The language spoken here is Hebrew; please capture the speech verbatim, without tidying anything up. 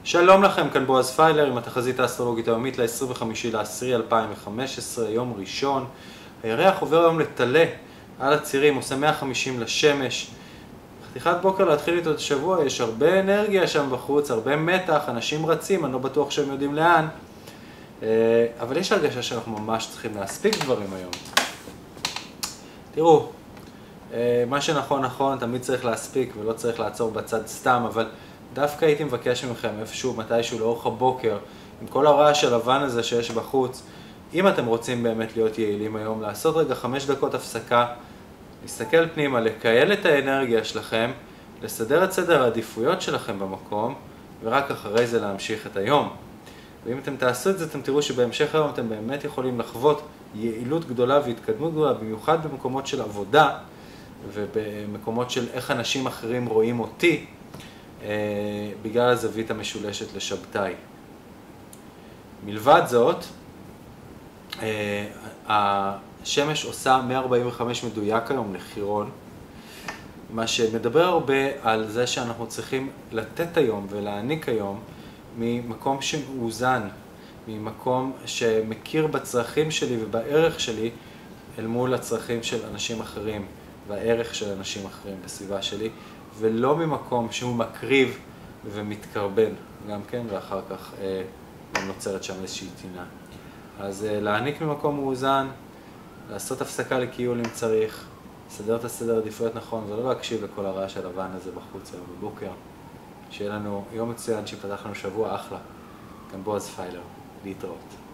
שלום לכם, כאן בועז פיילר עם התחזית האסטרולוגית היומית ל-עשרים וחמישה באוקטובר אלפיים וחמש עשרה, יום ראשון. הירח עובר היום לטלה על הצירים, עושה מאה וחמישים לשמש. חתיכת בוקר להתחיל איתו את השבוע, יש הרבה אנרגיה שם בחוץ, הרבה מתח, אנשים רצים, אני לא בטוח שהם יודעים לאן. אבל יש הרגשה שאנחנו ממש צריכים להספיק דברים היום. תראו, מה שנכון נכון, תמיד צריך להספיק ולא צריך לעצור בצד סתם, אבל דווקא הייתי מבקש מכם איפשהו, מתישהו, לאורך הבוקר, עם כל הרעש הלבן הזה שיש בחוץ, אם אתם רוצים באמת להיות יעילים היום, לעשות רגע חמש דקות הפסקה, להסתכל פנימה, לקייל את האנרגיה שלכם, לסדר את סדר העדיפויות שלכם במקום, ורק אחרי זה להמשיך את היום. ואם אתם תעשו את זה, אתם תראו שבהמשך היום אתם באמת יכולים לחוות יעילות גדולה והתקדמות גדולה, במיוחד במקומות של עבודה, ובמקומות של איך אנשים אחרים רואים אותי, בגלל הזווית המשולשת לשבתאי. מלבד זאת, השמש עושה מאה ארבעים וחמש מדויק היום לחירון, מה שמדבר הרבה על זה שאנחנו צריכים לתת היום ולהעניק היום ממקום שמאוזן, ממקום שמכיר בצרכים שלי ובערך שלי אל מול הצרכים של אנשים אחרים והערך של אנשים אחרים בסביבה שלי, ולא ממקום שהוא מקריב ומתקרבן גם כן, ואחר כך אה, נוצרת שם איזושהי טינה. אז אה, להעניק ממקום מאוזן, לעשות הפסקה לכיול אם צריך, לסדר את הסדר עדיפויות נכון, ולא להקשיב לכל הרעש הלבן הזה בחוץ היום בבוקר. שיהיה לנו יום מצוין, שיפתח לנו שבוע אחלה. גם בועז פיילר, להתראות.